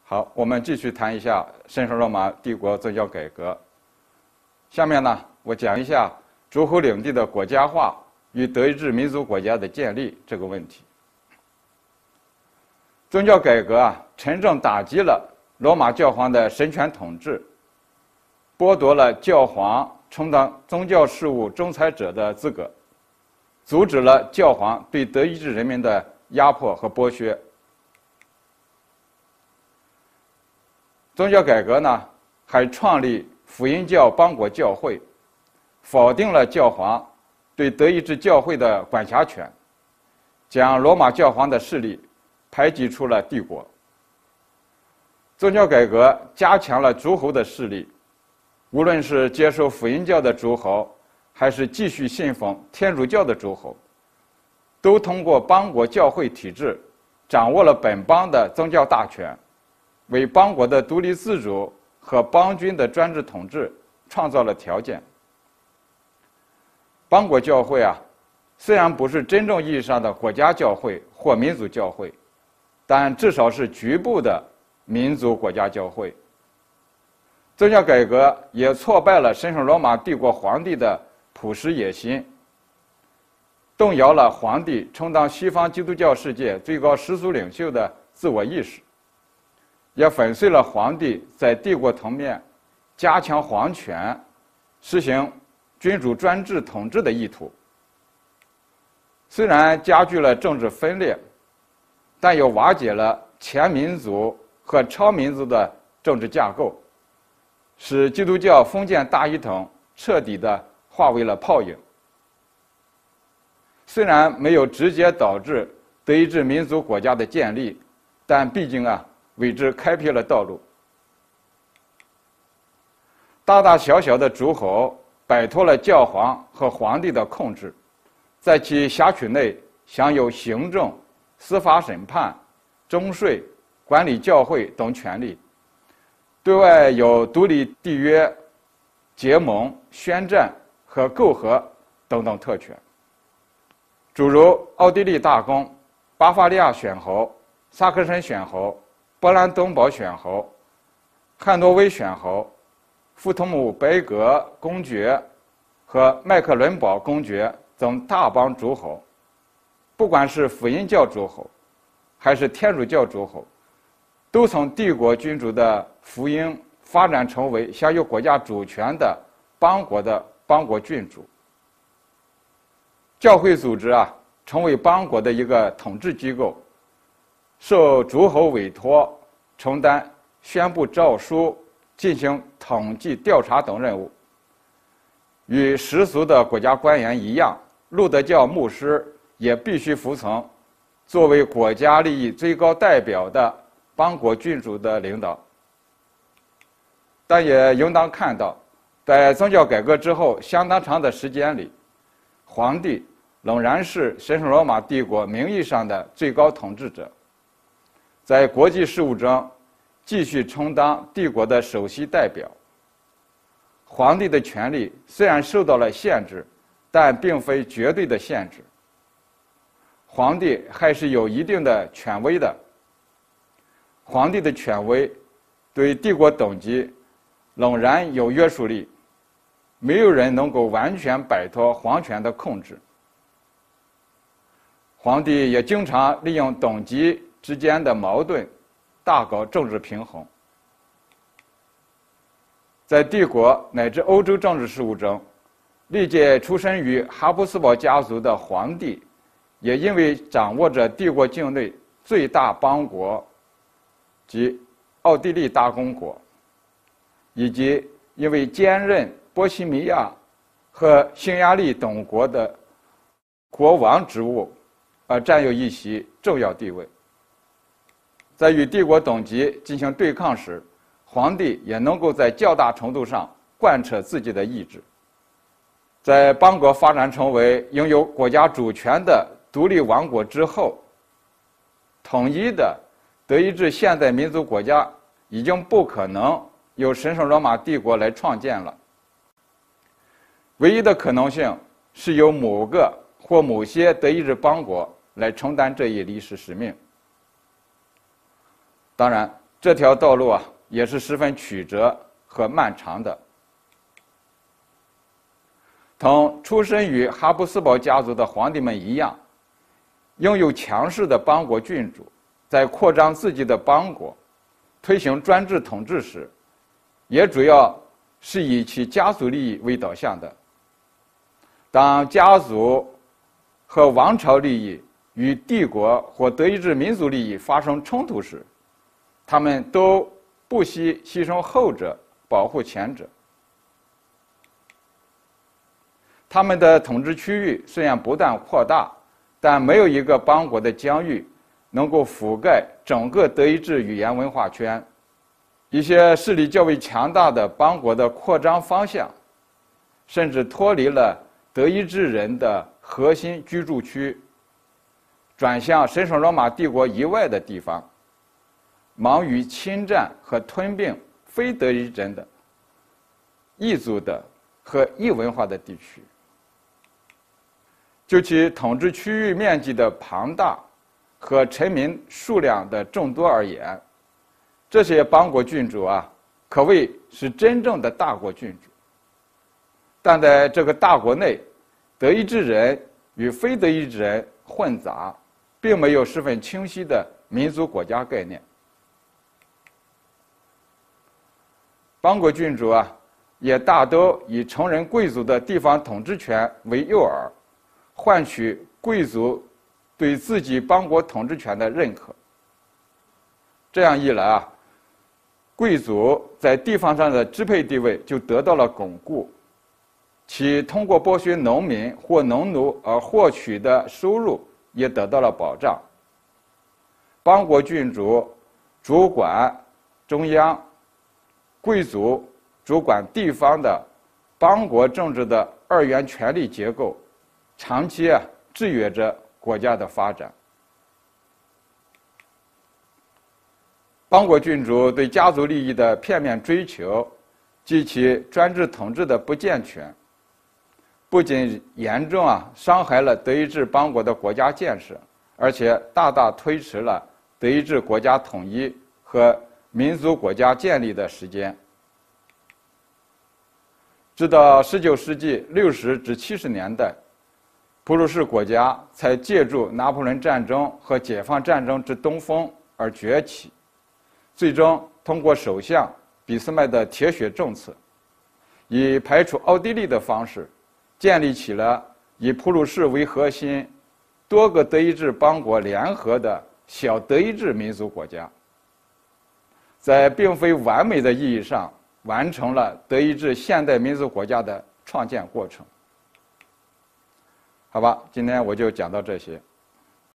好，我们继续谈一下神圣罗马帝国宗教改革。下面呢，我讲一下诸侯领地的国家化与德意志民族国家的建立这个问题。宗教改革啊，真正打击了罗马教皇的神权统治，剥夺了教皇充当宗教事务仲裁者的资格，阻止了教皇对德意志人民的压迫和剥削。宗教改革呢，还创立福音教邦国教会，否定了教皇对德意志教会的管辖权，将罗马教皇的势力排挤出了帝国。宗教改革加强了诸侯的势力，无论是接受福音教的诸侯，还是继续信奉天主教的诸侯，都通过邦国教会体制掌握了本邦的宗教大权，为邦国的独立自主和邦君的专制统治创造了条件。邦国教会啊，虽然不是真正意义上的国家教会或民族教会，但至少是局部的民族国家教会。宗教改革也挫败了神圣罗马帝国皇帝的普世野心，动摇了皇帝充当西方基督教世界最高世俗领袖的自我意识，也粉碎了皇帝在帝国层面加强皇权、实行君主专制统治的意图。虽然加剧了政治分裂，但又瓦解了前民族和超民族的政治架构，使基督教封建大一统彻底地化为了泡影。虽然没有直接导致德意志民族国家的建立，但毕竟啊，为之开辟了道路。大大小小的诸侯摆脱了教皇和皇帝的控制，在其辖区内享有行政、司法审判、征税、管理教会等权利，对外有独立缔约、结盟、宣战和媾和等等特权。诸如奥地利大公、巴伐利亚选侯、萨克森选侯、波兰登堡选侯、汉诺威选侯、富特姆贝格公爵和麦克伦堡公爵等大邦诸侯，不管是福音教诸侯还是天主教诸侯，都从帝国君主的福音发展成为享有国家主权的邦国君主。教会组织啊，成为邦国的一个统治机构，受诸侯委托，承担宣布诏书、进行统计调查等任务。与世俗的国家官员一样，路德教牧师也必须服从作为国家利益最高代表的邦国君主的领导。但也应当看到，在宗教改革之后相当长的时间里，皇帝仍然是神圣罗马帝国名义上的最高统治者，在国际事务中继续充当帝国的首席代表。皇帝的权力虽然受到了限制，但并非绝对的限制。皇帝还是有一定的权威的。皇帝的权威对帝国等级仍然有约束力，没有人能够完全摆脱皇权的控制。皇帝也经常利用等级之间的矛盾，大搞政治平衡。在帝国乃至欧洲政治事务中，历届出身于哈布斯堡家族的皇帝，也因为掌握着帝国境内最大邦国即奥地利大公国，以及因为兼任波西米亚和匈牙利等国的国王职务而占有一席重要地位。在与帝国等级进行对抗时，皇帝也能够在较大程度上贯彻自己的意志。在邦国发展成为拥有国家主权的独立王国之后，统一的德意志现代民族国家已经不可能由神圣罗马帝国来创建了。唯一的可能性是由某个或某些德意志邦国来承担这一历史使命。当然， 这条道路啊也是十分曲折和漫长的。同出身于哈布斯堡家族的皇帝们一样，拥有强势的邦国君主，在扩张自己的邦国、推行专制统治时，也主要是以其家族利益为导向的。当家族和王朝利益与帝国或德意志民族利益发生冲突时，他们都不惜牺牲后者，保护前者。他们的统治区域虽然不断扩大，但没有一个邦国的疆域能够覆盖整个德意志语言文化圈。一些势力较为强大的邦国的扩张方向，甚至脱离了德意志人的核心居住区，转向神圣罗马帝国以外的地方，忙于侵占和吞并非德意志人的异族的和异文化的地区。就其统治区域面积的庞大和臣民数量的众多而言，这些邦国君主啊，可谓是真正的大国君主。但在这个大国内，德意志人与非德意志人混杂，并没有十分清晰的民族国家概念。邦国君主啊，也大都以承认贵族的地方统治权为诱饵，换取贵族对自己邦国统治权的认可。这样一来啊，贵族在地方上的支配地位就得到了巩固，其通过剥削农民或农奴而获取的收入也得到了保障。邦国君主主管中央，贵族主管地方的邦国政治的二元权力结构，长期制约着国家的发展。邦国君主对家族利益的片面追求及其专制统治的不健全，不仅严重伤害了德意志邦国的国家建设，而且大大推迟了德意志国家统一和民族国家建立的时间。直到19世纪60至70年代，普鲁士国家才借助拿破仑战争和解放战争之东风而崛起，最终通过首相俾斯麦的铁血政策，以排除奥地利的方式，建立起了以普鲁士为核心、多个德意志邦国联合的小德意志民族国家，在并非完美的意义上完成了德意志现代民族国家的创建过程。好吧，今天我就讲到这些。